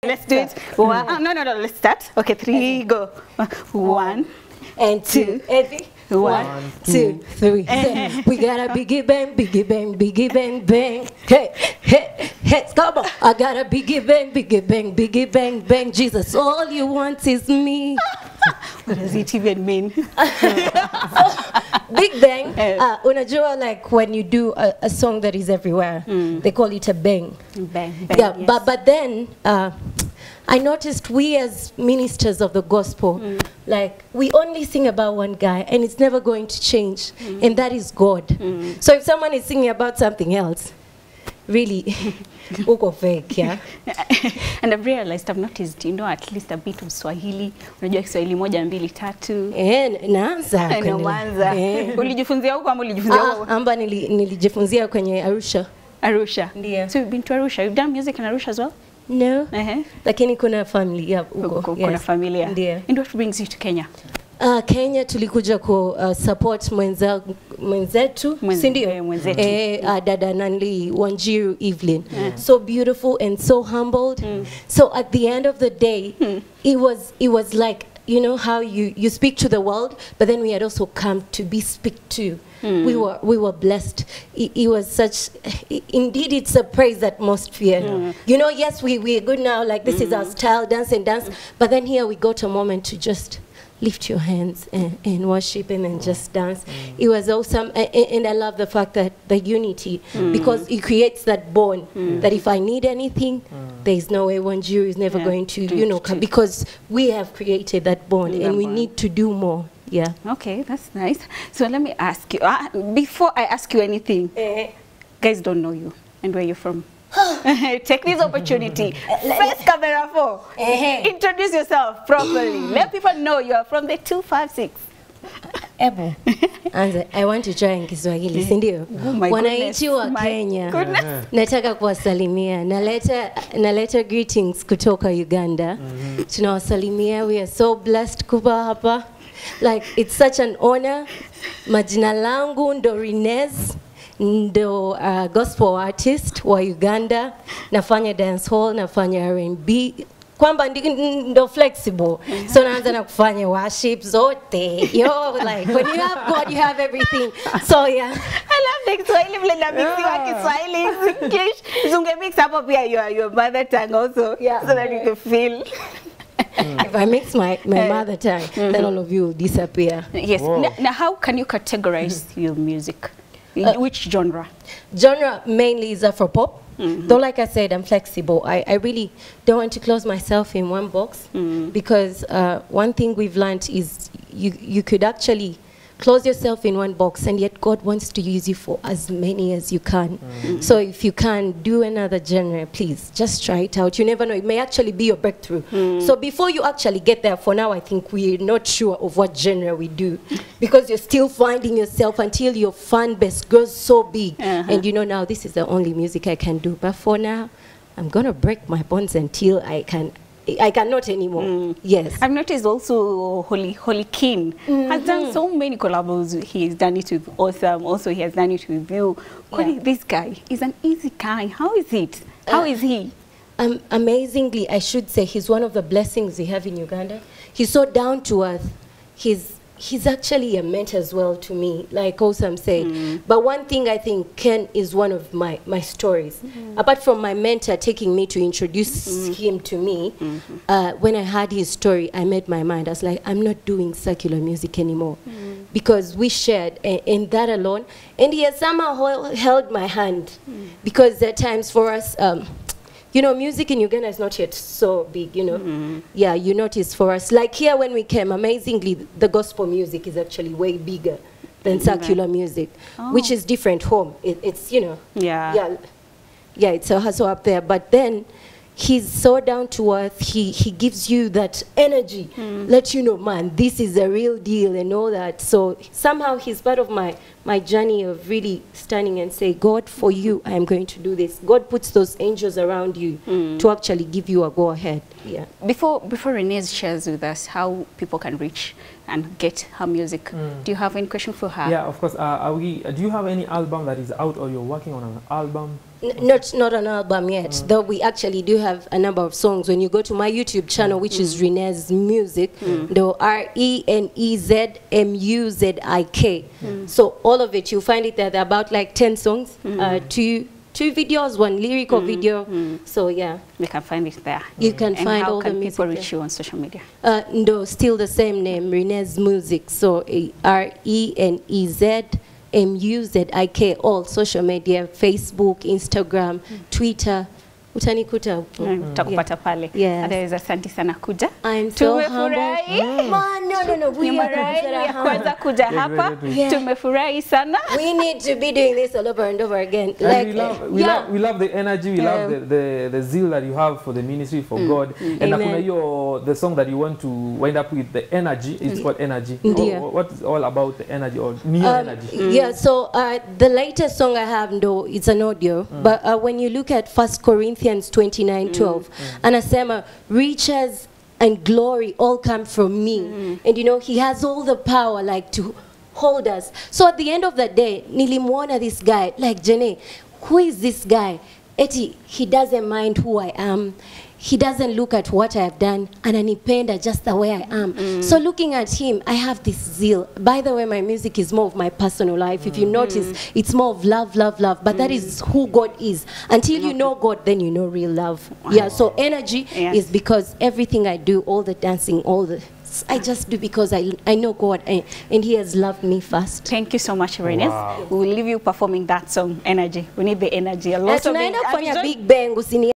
Let's do it. One, no, let's start. Okay, three, go. One, and two. Eddie. One, two, three. We got a biggie bang, biggie bang, bang. Hey, hey, hey, come on. I got a biggie bang, bang. Jesus, all you want is me. What does it even mean? Big bang. Unajua, like when you do a song that is everywhere, they call it a bang. Bang. Yeah, Yes. but then I noticed we as ministers of the gospel, like we only sing about one guy and it's never going to change, and that is God. So if someone is singing about something else, really, uko fake, yeah. And I've realized, I've noticed, you know, at least a bit of Swahili. Unajua Kiswahili moja mbili tatu. Naanza. Naanza. Ulijifunzia huko ama ulijifunzia huko? Amba nilijifunzia kwenye Arusha. Arusha. Ndio. So you've been to Arusha. You've done music in Arusha as well? No. Lakini kuna familia huko. Kuna familia. Ndio. And what brings you to Kenya? Kenya tulikuja ku support mwenzetu, si ndio? Mwenzetu. Dada Nanli Wanjiru Evelyn. So beautiful and so humbled. So at the end of the day, it was like, you know how you speak to the world, but then we had also come to be speak to. We were blessed. It was such, indeed it's a praise atmosphere. You know, yes, we're good now, like this is our style, dance, but then here we got a moment to just lift your hands and worship and then just dance. It was awesome, and I love the fact that the unity, because it creates that bond that if I need anything, there is no way Wanjiru is never going to, you know, come, because we have created that bond and we need to do more. Yeah. Okay, that's nice. So let me ask you, before I ask you anything, guys don't know you and where you're from. Take this opportunity. First camera 4. Introduce yourself properly. Let people know you are from the 256. Ebo. I want to try in Kiswahili, si ndio? Wananchi wa Kenya. Nataka kuwasalimia. Naleta greetings kutoka Uganda. Tunawasalimia. We are so blessed kuwa hapa. Like, it's such an honor. Majina langu ndo Rinez. Ndo gospel artist wa Uganda, nafanya dance hall, nafanya R&B, kwamba ndo flexible. So naanza na kufanya worship zote. Yo, like when you have God, you have everything. So yeah. I love the Kiswahili vile na mixi Kiswahili, English. Zunge mix up here your mother tongue also, so that you can feel. If I mix my mother tongue, then all of you will disappear. Yes. Now how can you categorize your music? Which genre? Genre mainly is Afropop. Though, like I said, I'm flexible. I really don't want to close myself in one box, because one thing we've learned is you could actually close yourself in one box, and yet God wants to use you for as many as you can. So if you can do another genre, please just try it out. You never know, it may actually be your breakthrough. So before you actually get there, for now I think we're not sure of what genre we do, because you're still finding yourself until your fan base grows so big, and you know, now this is the only music I can do. But for now, I'm gonna break my bonds until I cannot anymore. Yes. I've noticed also Holy King has done so many collabs. He's done it with Awesome. Also, he has done it with you. This guy is an easy guy. How is it? How is he? Amazingly, I should say, he's one of the blessings we have in Uganda. He's so down to earth. He's actually a mentor as well to me, like Awesome said. But one thing I think Ken is one of my stories. Apart from my mentor taking me to introduce him to me, when I heard his story, I made my mind. I was like, I'm not doing secular music anymore. Because we shared in that alone. And he has somehow held my hand. Because at times for us, you know, music in Uganda is not yet so big, you know. Yeah, you notice for us. Like here when we came, amazingly, the gospel music is actually way bigger than secular music, which is different home. It's, you know. Yeah, it's so up there. But then he's so down to earth. He gives you that energy. Let you know, man, this is a real deal and all that. So somehow he's part of my journey of really standing and say, God, for you, I am going to do this. God puts those angels around you to actually give you a go ahead. Yeah. Before Renee shares with us how people can reach and get her music, do you have any question for her? Yeah, of course. Do you have any album that is out, or you're working on an album? Not an album yet, though we actually do have a number of songs. When you go to my YouTube channel, which is Renez Music, though RENEZMUZIK. So all of it, you'll find it there. There are about like 10 songs, two videos, one lyrical video. So yeah, we can find it there. You can find all the music. How can people reach you on social media? No, still the same name, Renez Music. So RENEZMUZIK, all social media, Facebook, Instagram, Twitter. Utanikuta huko. Utakupata pale. Otherwise, asante sana kuja. I'm so humble. No. We are kwanza kuja hapa. Tumefurahi sana. We need to be doing this all over and over again. Like, we love the energy, we love the zeal that you have for the ministry, for God. And the song that you want to wind up with, the energy, it's called Energy. What is all about the energy or new energy? Yeah, so the latest song I have, though, it's an audio. But when you look at 1 Corinthians 29:12, anasema, riches and glory all come from me. And you know, he has all the power like to hold us. So at the end of the day, nilimwona this guy, like Jene, who is this guy? Eti, he doesn't mind who I am. He doesn't look at what I have done, ananipenda just the way I am. So looking at him, I have this zeal. By the way, my music is more of my personal life. If you notice, it's more of love. But that is who God is. Until you know God, then you know real love. Yeah, so energy is because everything I do, all the dancing, I just do because I know God and He has loved me first. Thank you so much, Renez. We will leave you performing that song, Energy. We need the energy. A lot of big bang.